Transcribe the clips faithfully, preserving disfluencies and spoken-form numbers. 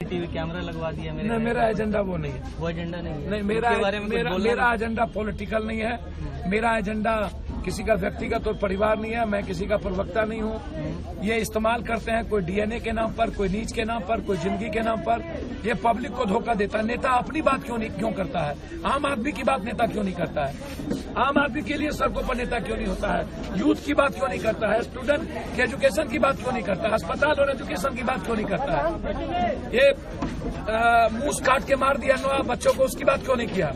CCTV camera लगवा दिया मेरे। नहीं, मेरा एजेंडा वो नहीं है। वो एजेंडा नहीं है। नहीं, मेरा मेरा मेरा एजेंडा पॉलिटिकल नहीं है। मेरा एजेंडा किसी का व्यक्तिगत और परिवार नहीं है। मैं किसी का प्रवक्ता नहीं हूँ। ये इस्तेमाल करते हैं कोई डीएनए के नाम पर, कोई नीच के नाम पर, कोई जिंदगी के नाम पर। ये पब्लिक को धोखा देता है। नेता अपनी बात क्यों नहीं क्यों करता है? आम आदमी की बात नेता क्यों नहीं करता है? आम आदमी के लिए सड़कों पर नेता क्यों नहीं होता है? यूथ की बात क्यों नहीं करता है? स्टूडेंट के एजुकेशन की बात क्यों नहीं करता है? अस्पताल और एजुकेशन की बात क्यों नहीं करता है? ये मूस काट के मार दिया नौ बच्चों को, उसकी बात क्यों नहीं किया?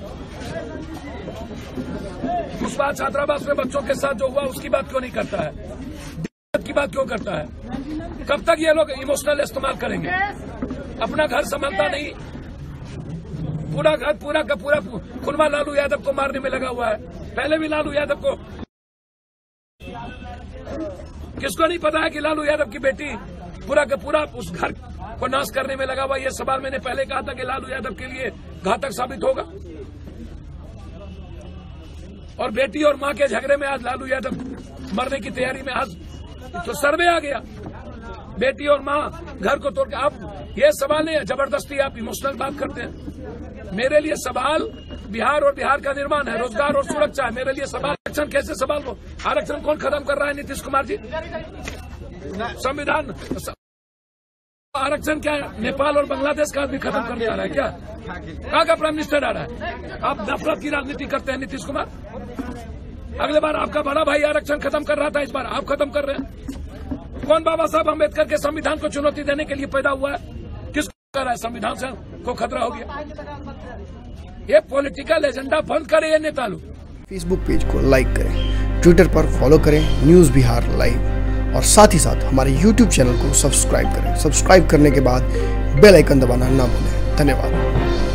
उस बात छात्रावास में बच्चों के साथ जो हुआ उसकी बात क्यों नहीं करता है? की बात क्यों करता है? कब तक ये लोग इमोशनल इस्तेमाल करेंगे? अपना घर संभालता नहीं, पूरा घर पूरा का पूरा खुनवा लालू यादव को मारने में लगा हुआ है। पहले भी लालू यादव को, किसको नहीं पता है कि लालू यादव की बेटी पूरा का पूरा उस घर को नाश करने में लगा हुआ? ये सवाल मैंने पहले कहा था कि लालू यादव के लिए घातक साबित होगा। और बेटी और मां के झगड़े में आज लालू यादव मरने की तैयारी में, आज तो सर्वे आ गया। बेटी और मां घर को तोड़ के, आप ये सवाल नहीं है, जबरदस्ती आप इमोशनल बात करते हैं। मेरे लिए सवाल बिहार और बिहार का निर्माण है, रोजगार और सुरक्षा है। मेरे लिए सवाल आरक्षण कैसे सवाल हो? आरक्षण कौन खत्म कर रहा है? नीतीश कुमार जी। संविधान आरक्षण क्या नेपाल और बांग्लादेश का आदमी खत्म करने आ रहा है क्या? कहाँ का प्राइम मिनिस्टर आ रहा है? आप नफरत की राजनीति करते हैं नीतीश कुमार। अगले बार आपका बड़ा भाई आरक्षण खत्म कर रहा था, इस बार आप खत्म कर रहे हैं। कौन बाबा साहब अम्बेडकर के संविधान को चुनौती देने के लिए पैदा हुआ है? किसको कर रहा है? संविधान से को खतरा हो गया। ये पॉलिटिकल एजेंडा बंद करे ये नेता लोग। फेसबुक पेज को लाइक करें, ट्विटर पर फॉलो करें न्यूज बिहार लाइव, और साथ ही साथ हमारे यूट्यूब चैनल को सब्सक्राइब करें। सब्सक्राइब करने के बाद बेल आइकन दबाना ना भूलें। धन्यवाद।